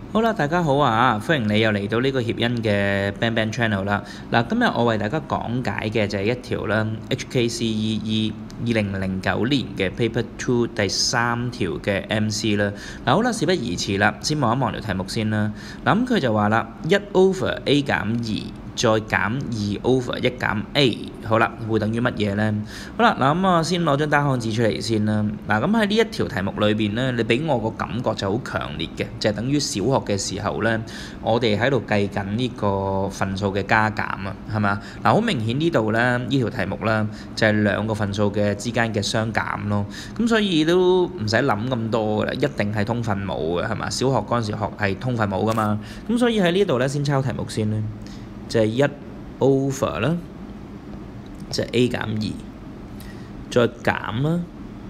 好啦，大家好啊！歡迎你又嚟到呢個協恩嘅 Bang Bang Channel 啦。嗱，今日我為大家講解嘅就係一條啦 HKCEE 2009年嘅 Paper 2第3條嘅 MC 啦。嗱，好啦，事不宜遲啦，先望一望條題目先啦。嗱，咁佢就話啦，1/a 減2再減2/1減 a， 好啦，會等於乜嘢呢？好啦，嗱咁我先攞張單項紙出嚟先啦。嗱，咁喺呢一條題目裏邊呢，你俾我個感覺就好強烈嘅，就係等於小學嘅時候呢，我哋喺度計緊呢個分數嘅加減啊，係嘛？嗱，好明顯呢度呢，呢條題目呢，就係兩個分數嘅之間嘅相減咯。咁所以都唔使諗咁多㗎啦，一定係通分母嘅，係嘛？小學嗰陣時學係通分母㗎嘛。咁所以喺呢度呢，先抄題目先啦。就係1/啦，就係 a 減2，再減啦，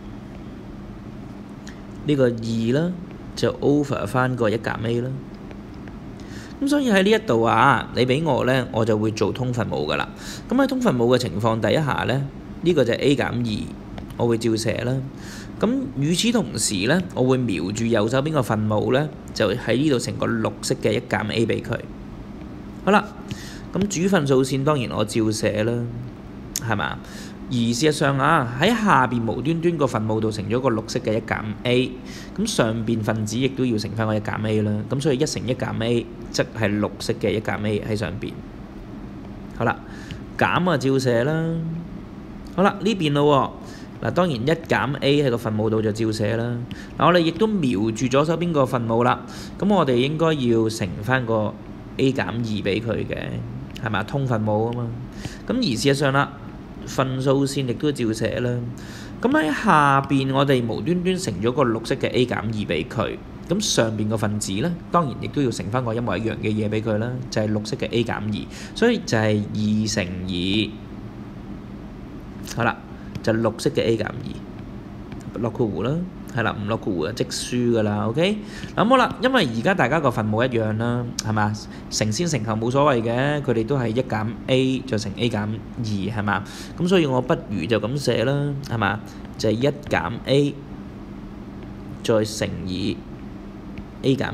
呢個2啦，就 over 翻個1減 a 啦。咁所以喺呢一度啊，你俾我呢，我就會做通分母㗎啦。咁喺通分母嘅情況底下呢，呢個就係 a 減2，我會照寫啦。咁與此同時呢，我會瞄住右手邊個分母呢，就喺呢度成個綠色嘅1減 a 俾佢。好啦。咁主份數線當然我照寫啦，係嘛？而事實上啊，喺下邊無端端個分母度乘咗個綠色嘅1減 a， 咁上邊分子亦都要乘翻個1減 a 啦。咁所以1乘1減 a 即係綠色嘅1減 a 喺上邊。好啦，減啊照寫啦。好啦，呢邊咯喎，嗱當然1減 a 喺個分母度就照寫啦。嗱我哋亦都瞄住左手邊個分母啦，咁我哋應該要乘翻個 a 減2俾佢嘅。係咪通分母啊嘛？咁而事實上啦，分數線亦都照寫啦。咁喺下邊我哋無端端乘咗個綠色嘅 a 減2俾佢，咁上邊個分子咧，當然亦都要乘翻個一模一樣嘅嘢俾佢啦，就係綠色嘅 a 減2，所以就係2乘2，好啦，就綠色嘅 a 減2，落括弧啦。係啦，唔落括弧就即輸㗎啦 ，OK？ 咁好啦，因為而家大家個分母一樣啦，係嘛？乘先乘後冇所謂嘅，佢哋都係1減 a 再乘 a 減2係嘛？咁所以我不如就咁寫啦，係嘛？就係1減 a 再乘以 a 減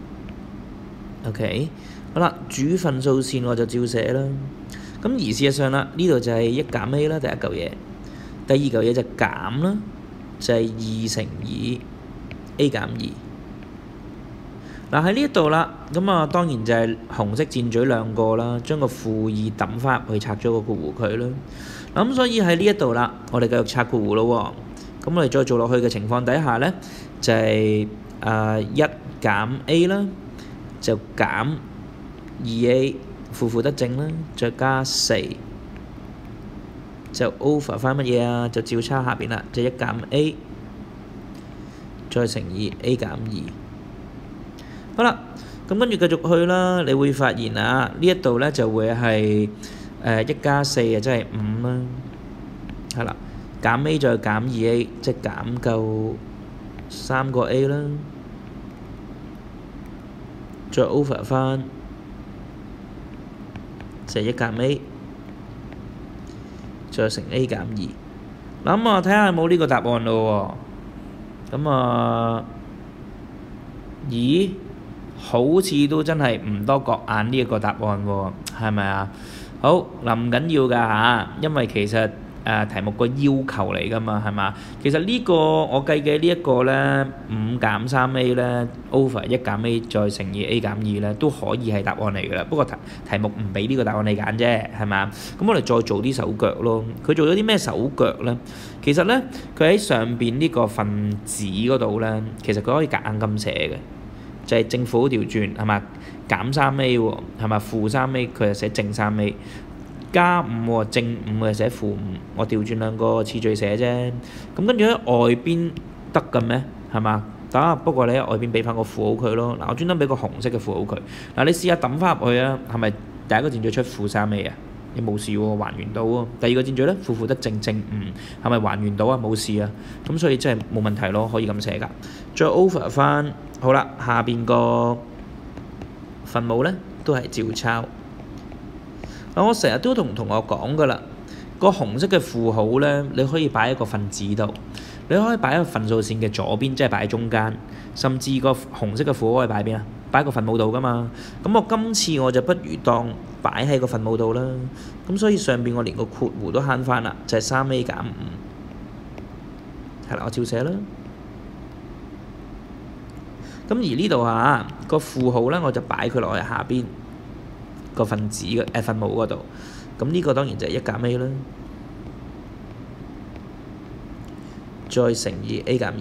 2 ，OK？ 好啦，主份數線我就照寫啦。咁而事實上啦，呢度就係1減 a 啦，第一嚿嘢，第二嚿嘢就減啦。就係2乘以 a 減2。嗱喺呢一度啦，咁啊當然就係紅色箭嘴兩個啦，將個負2抌翻入去拆咗個括弧佢啦。咁所以喺呢一度啦，我哋繼續拆括弧咯喎。咁我哋再做落去嘅情況底下咧，就係1減 a 啦，就減2a 負得正啦，再加4。就 over 翻乜嘢啊？就照抄下邊啦，就1減 a 再乘以 a 減2。好啦，咁跟住繼續去啦，你會發現啊，呢一度咧就會係1加4啊，即係5啦。係啦，減 a 再減2a，即係減夠3個 a 啦。再 over 翻就係1減 a。再乘 a 減2，嗱咁啊睇下有冇呢個答案咯喎，咁咦，好似都真係唔多覺眼呢一個答案喎，係咪啊？好嗱，唔緊要㗎嚇，因為其實題目個要求嚟㗎嘛，係嘛？其實呢個我計嘅呢一個咧5減3a咧 over 1減 a 再乘以 a 減2咧都可以係答案嚟㗎啦。不過題目唔俾呢個答案你揀啫，係嘛？咁我哋再做啲手腳咯。佢做咗啲咩手腳咧？其實咧，佢喺上邊呢個分子嗰度咧，其實佢可以夾硬咁寫嘅，就係正負調轉係嘛？減3a 喎，係嘛？負3a 佢就寫正3a。加5喎，正5就寫負5，我調轉兩個次序寫啫。咁跟住喺外邊得嘅咩？係嘛？得，不過你喺外邊俾翻個負號佢咯。嗱，我專登俾個紅色嘅負號佢。嗱，你試下抌翻入去啊，係咪第一個箭序出負3a啊？你冇事喎，還原到喎。第二個箭序咧，負得正5，係咪還原到啊？冇事啊。咁所以真係冇問題咯，可以咁寫㗎。再 over 翻，好啦，下邊個分母咧都係照抄。我成日都同同學講㗎啦，個紅色嘅負號咧，你可以擺喺個分子度。 你可以擺喺個分數線嘅左邊，即係擺喺中間，甚至個紅色嘅符號可以擺邊啊？擺喺個分母度噶嘛。咁我今次我就不如當擺喺個分母度啦。咁所以上邊我連個括弧都慳翻啦，就係3a 減5。係啦，我照寫啦。咁而呢度個負號咧，我就擺佢落去下邊個分子嘅分母嗰度。咁呢個當然就係1減 a 啦，再乘以 a 減2。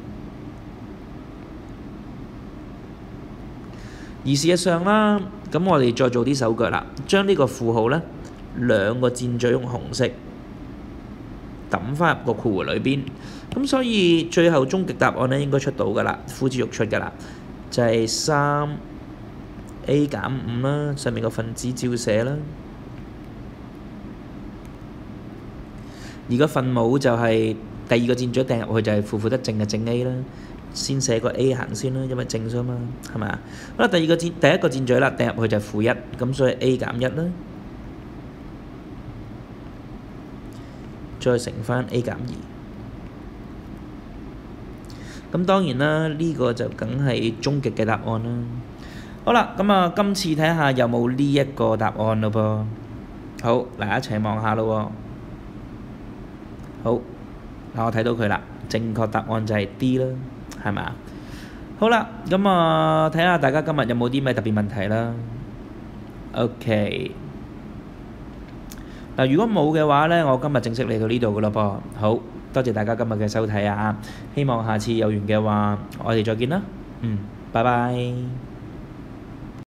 而事實上啦，咁我哋再做啲手腳啦，將呢個負號咧兩個箭嘴用紅色揼翻入個括弧裏邊。咁所以最後終極答案咧應該出到㗎啦，呼之欲出㗎啦，就係3a 減5啦，上面個分子照寫啦。而個分母就係第二個箭嘴掟入去就係負得正嘅正 a 啦，先寫個 a 行先啦，因為正咗嘛，係咪啊？好啦，第一個箭嘴啦，掟入去就係負1，咁所以 a 減1啦，再乘翻 a 減2。咁當然啦，呢個就梗係終極嘅答案啦。好啦，咁今次睇下有冇呢一個答案咯噃。好，嗱一齊望下咯喎。好，嗱我睇到佢啦，正確答案就係 D 啦，係咪啊？好啦，咁睇下大家今日有冇啲咩特別問題啦。OK。嗱，如果冇嘅話咧，我今日正式嚟到呢度噶咯噃。好，多謝大家今日嘅收睇啊！希望下次有緣嘅話，我哋再見啦。拜拜。